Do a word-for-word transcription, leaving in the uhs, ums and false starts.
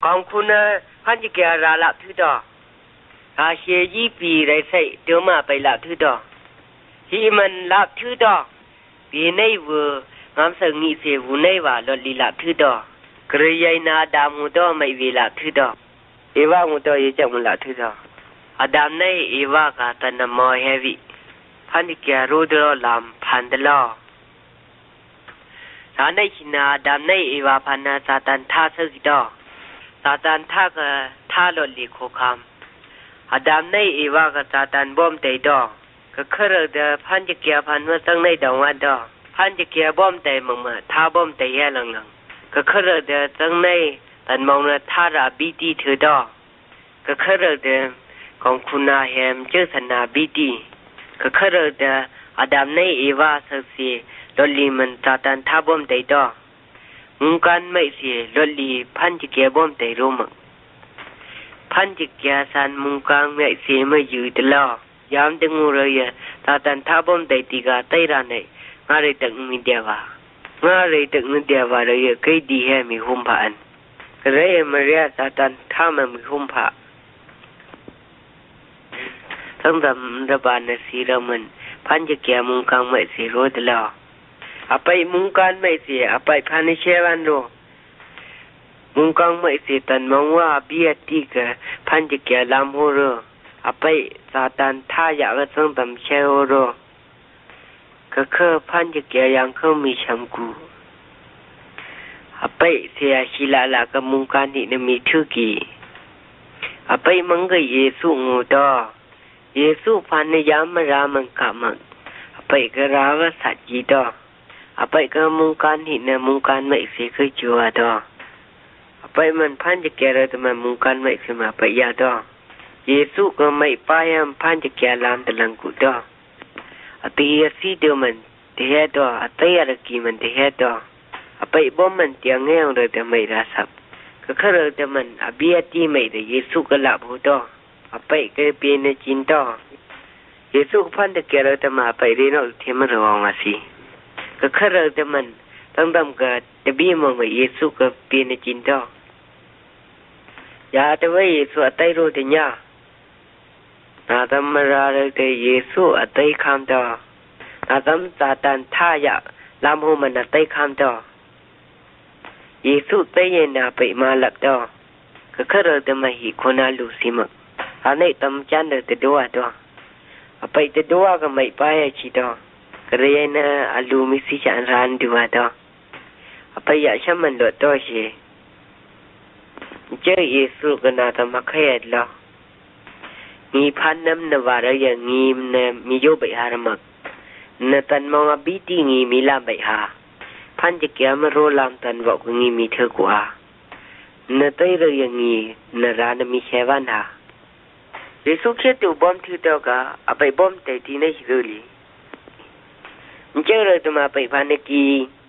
กองคุณพันจิเกียราลับทุดออาเชียยี่ปีไรใส่เดี๋ยวมาไปลับทุดอที่มันลับทุดอปีในเวงามสังนิเสวุในว่าลลิลับทุดอกระยายนาดามุดอไม่เวลับทุดอเอวามุดอเยจังมุลับทุดออดามในเอวากาตันมอเฮวิพันจิเกียรูดรอลามพันดลอสาในชินาอดามในเอวาพันนาซาตันท่าสึกดอซาตันท่าก็ท่าลลิโคคามอดามในเอวาก็ซาตันบ่มใจดอก็เครเดพันจิเกียพันว่าตั้งในดองวันดอพันจิเกียบ่มใจมึงมาท่าบ่มใจแย่ลังลังก็เครเดตั้งในตันมองนะท่าราบีตีเธอดอก็เครเดของคุณอาเฮมเจอสนาบีตีก็เครเดอดามในเอวาสักสีลลิมันซาตันท่าบ่มใจดอมุงกันไม่เสียลลิพันจิเกียบ่มใจรู้มั้งพันจิเกียสันมุงกังไม่เสียไม่อยู่ตลอดยามดึงงูเลยซาตันท่าบ่มใจตีกาไตราในงาเรตึกมีเดียวงาเรตึกมีเดียวเลยเคยดีแห่มีหุ่มผ่านก็เลยมาเรียซาตันท่ามันมีหุ่มผ่าทั้งดำระบาดในสีเรามันพันจิเกียมุงกังไม่เสียรู้ตลอดอาไปมุงกันไม่เสียอาไปพันเชวันโรมุงกังไม่เสียตันมองว่าเบียตีกพันจิเกียลามโฮโรอาไปซาตันท่าอยากจะส่งตำเชโฮโรก็คือพันจิเกียยังเขามีชัมกูอาไปเสียชิลาลากมุงกันนี่นมีทุกีอาไปมังกเยซูงูดอเยซูพันยามรามันกามันอาไปกราวสัจจีดออาไปก็มุงกันหินนะมุงกันไม่เสียคือจัวดออาไปมันพันจะแก่เราแต่มันมุงกันไม่เสียมาไปยาดอเยซูก็ไม่ไปยังพันจะแก่ลามตะลังกุดออาตียสีเดียวมันเดียดออาตียระกีมันเดียดออาไปบ่มันเตียงเงี้ยเราแต่ไม่รักษาก็คือเราแต่มันอาเบียตีไม่ได้เยซูก็ลับหัวดออาไปก็เปลี่ยนจินดอเยซูพันจะแก่เราแต่มาไปเรียนเอาเทมันระวังมาสิก็คือเราแต่มันตั้งดำกับจะบีมองว่าเยซูก็เปลี่ยนจินดอยาแต่ว่าเยซูอัตรู้แต่เนี่ยนาตมราเลยแต่เยซูอัตคำดอนาตมซาตันท่ายะลามหูมันอัตคำดอเยซูเตยนาไปมาหลับดอก็คือเราแต่มาหิคนอาลูซิมอันนี้ตมจันเดแต่ดัวดอไปแต่ดัวก็ไม่ไปชิดอก็เรียนอาลูมิสิจันรันดัวดอไปอยากช่างมันหลุดตัวเชเจอเยซูก็นาตมาขยันละมีพันน้ำนวาระอย่างงี้นมีโยบหารมักนตันมองบิดีงี้มีลามใบหาพันจะเกี่ยมโรลามตันบอกงี้มีเธอกว่านตัยเรื่องอย่างงี้นรานมีแค่วันหาเยซูแค่ตัวบอมที่ตัวก็เอาไปบอมแต่ที่ไหนสิเลยเจอเราตัวมาไปพันกี